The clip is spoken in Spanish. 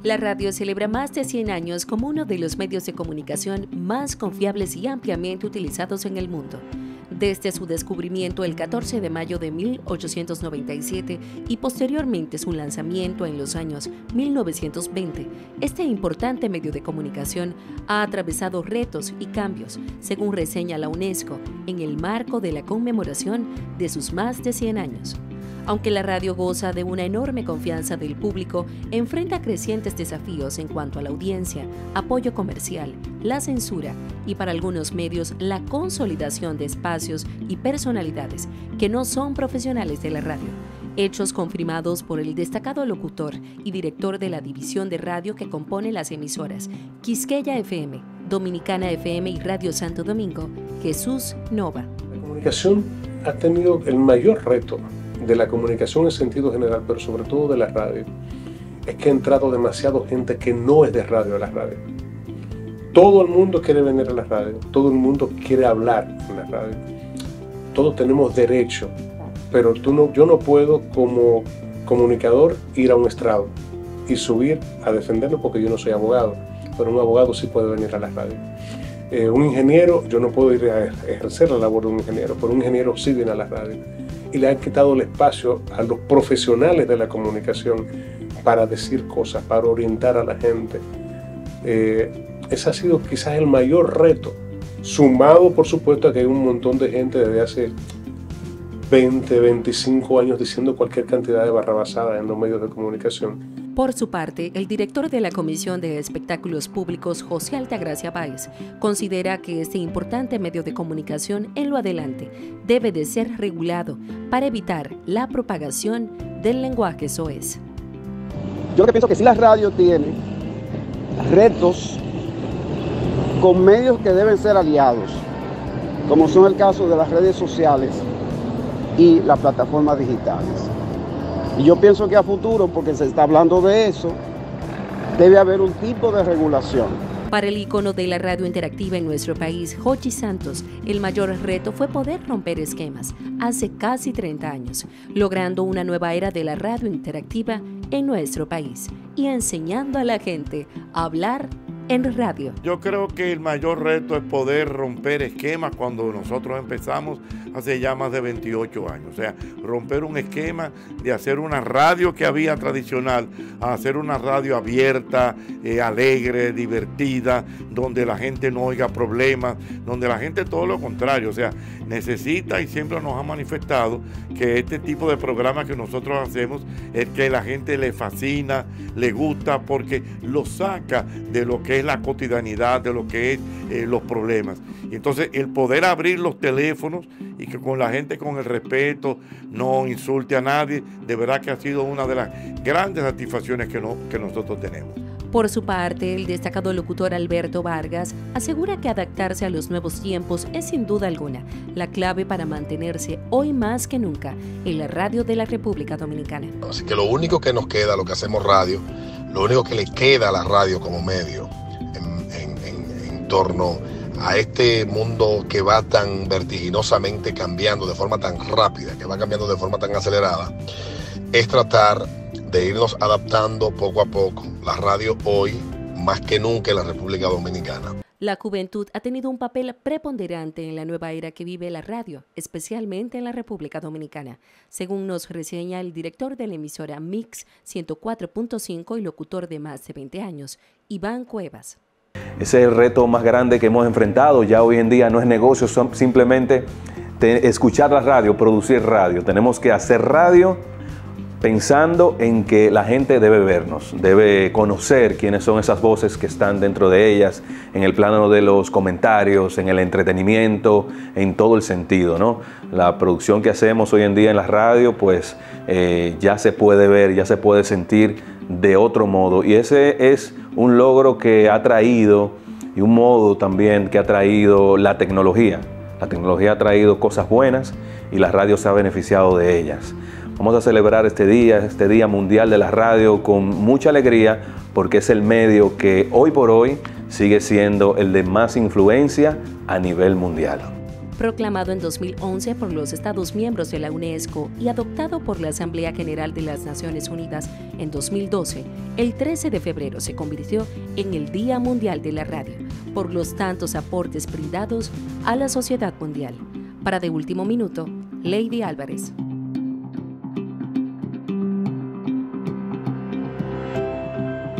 La radio celebra más de 100 años como uno de los medios de comunicación más confiables y ampliamente utilizados en el mundo. Desde su descubrimiento el 14 de mayo de 1897 y posteriormente su lanzamiento en los años 1920, este importante medio de comunicación ha atravesado retos y cambios, según reseña la UNESCO, en el marco de la conmemoración de sus más de 100 años. Aunque la radio goza de una enorme confianza del público, enfrenta crecientes desafíos en cuanto a la audiencia, apoyo comercial, la censura y para algunos medios la consolidación de espacios y personalidades que no son profesionales de la radio. Hechos confirmados por el destacado locutor y director de la división de radio que compone las emisoras Quisqueya FM, Dominicana FM y Radio Santo Domingo, Jesús Nova. La comunicación ha tenido el mayor reto de la comunicación en sentido general, pero sobre todo de la radio, es que ha entrado demasiado gente que no es de radio a la radio. Todo el mundo quiere venir a la radio, todo el mundo quiere hablar en la radio. Todos tenemos derecho, pero yo no puedo como comunicador ir a un estrado y subir a defenderlo porque yo no soy abogado, pero un abogado sí puede venir a la radio. Un ingeniero, yo no puedo ir a ejercer la labor de un ingeniero, pero un ingeniero sí viene a la radio. Y le han quitado el espacio a los profesionales de la comunicación para decir cosas, para orientar a la gente. Ese ha sido quizás el mayor reto, sumado por supuesto a que hay un montón de gente desde hace 20, 25 años diciendo cualquier cantidad de barrabasada en los medios de comunicación. Por su parte, el director de la Comisión de Espectáculos Públicos, José Altagracia Báez, considera que este importante medio de comunicación en lo adelante debe de ser regulado para evitar la propagación del lenguaje soez. Yo lo que pienso que sí la radio tiene retos con medios que deben ser aliados, como son el caso de las redes sociales y las plataformas digitales. Y yo pienso que a futuro, porque se está hablando de eso, debe haber un tipo de regulación. Para el ícono de la radio interactiva en nuestro país, Jochi Santos, el mayor reto fue poder romper esquemas hace casi 30 años, logrando una nueva era de la radio interactiva en nuestro país y enseñando a la gente a hablar en radio. Yo creo que el mayor reto es poder romper esquemas cuando nosotros empezamos hace ya más de 28 años. O sea, romper un esquema de hacer una radio que había tradicional a hacer una radio abierta, alegre, divertida, donde la gente no oiga problemas, donde la gente todo lo contrario. O sea, necesita y siempre nos ha manifestado que este tipo de programas que nosotros hacemos es que la gente le fascina, le gusta porque lo saca de lo que es la cotidianidad, de lo que es los problemas. Y entonces el poder abrir los teléfonos y que con la gente con el respeto no insulte a nadie, de verdad que ha sido una de las grandes satisfacciones que nosotros tenemos. Por su parte, el destacado locutor Alberto Vargas asegura que adaptarse a los nuevos tiempos es sin duda alguna la clave para mantenerse hoy más que nunca en la radio de la República Dominicana. Así que lo único que nos queda, lo que hacemos radio, lo único que le queda a la radio como medio en torno a este mundo que va tan vertiginosamente cambiando de forma tan rápida, que va cambiando de forma tan acelerada, es tratar de irnos adaptando poco a poco. La radio hoy, más que nunca en la República Dominicana. La juventud ha tenido un papel preponderante en la nueva era que vive la radio, especialmente en la República Dominicana, según nos reseña el director de la emisora Mix 104.5 y locutor de más de 20 años, Iván Cuevas. Ese es el reto más grande que hemos enfrentado. Ya hoy en día no es negocio, son simplemente escuchar la radio, producir radio. Tenemos que hacer radio pensando en que la gente debe vernos, debe conocer quiénes son esas voces que están dentro de ellas, en el plano de los comentarios, en el entretenimiento, en todo el sentido, ¿no? La producción que hacemos hoy en día en la radio, pues ya se puede ver, ya se puede sentir de otro modo. Y ese es un logro que ha traído, y un modo también que ha traído la tecnología. La tecnología ha traído cosas buenas y la radio se ha beneficiado de ellas. Vamos a celebrar este Día Mundial de la Radio con mucha alegría porque es el medio que hoy por hoy sigue siendo el de más influencia a nivel mundial. Proclamado en 2011 por los Estados miembros de la UNESCO y adoptado por la Asamblea General de las Naciones Unidas en 2012, el 13 de febrero se convirtió en el Día Mundial de la Radio, por los tantos aportes brindados a la sociedad mundial. Para De Último Minuto, Lady Álvarez.